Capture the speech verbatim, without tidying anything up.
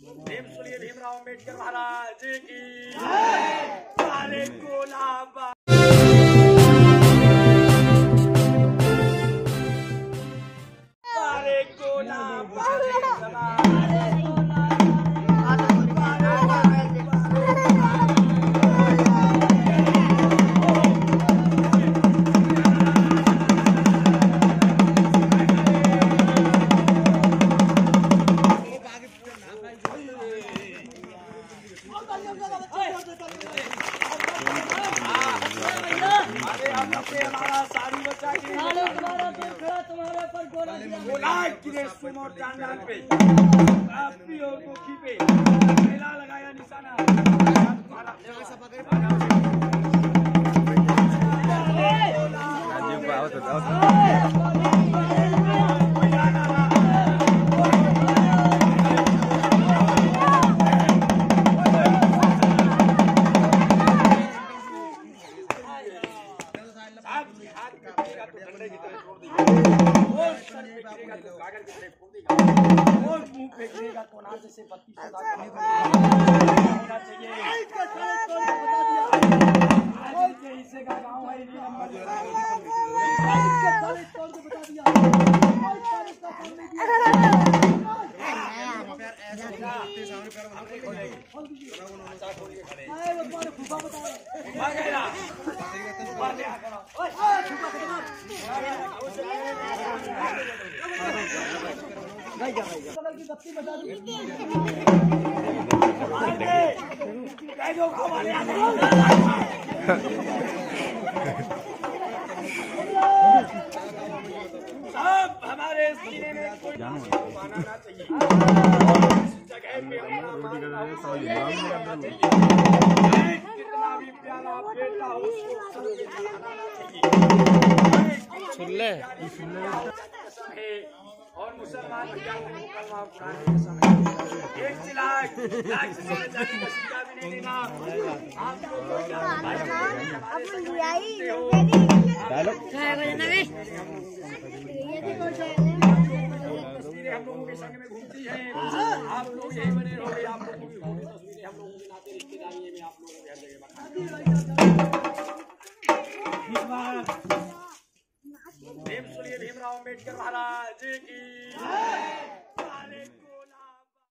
भीम सुनिए भीमराव अम्बेडकर महाराज की काले कोलाबा काले कोलाबा हमारा साड़ी बचा के तुम्हारा तुम्हारे पर गोला सुमोर चांदान पे आपकी और कोखी पे पहला लगाया निशाना और मुंह फेंकेगा तो ना जैसे बत्ती होना चाहिए। आज के हिस्से का गांव है की बत्ती बजा दी सब हमारे सीने में कोई बनाना चाहिए जगह पे कितना भी प्यारा बेटा हो उसको चाहिए और मुसलमान एक लाख लाख से ज्यादा भी नहीं देना आप लोग तस्वीरें हम लोगों के संग में घूमती हैं आप लोग यही बने रहोगे आप लोगों की तस्वीरें हम लोगों के नाते रिश्तेदारी में आप लोगों को हर जगह भीम सुनिए भीमराव अम्बेडकर महाराज की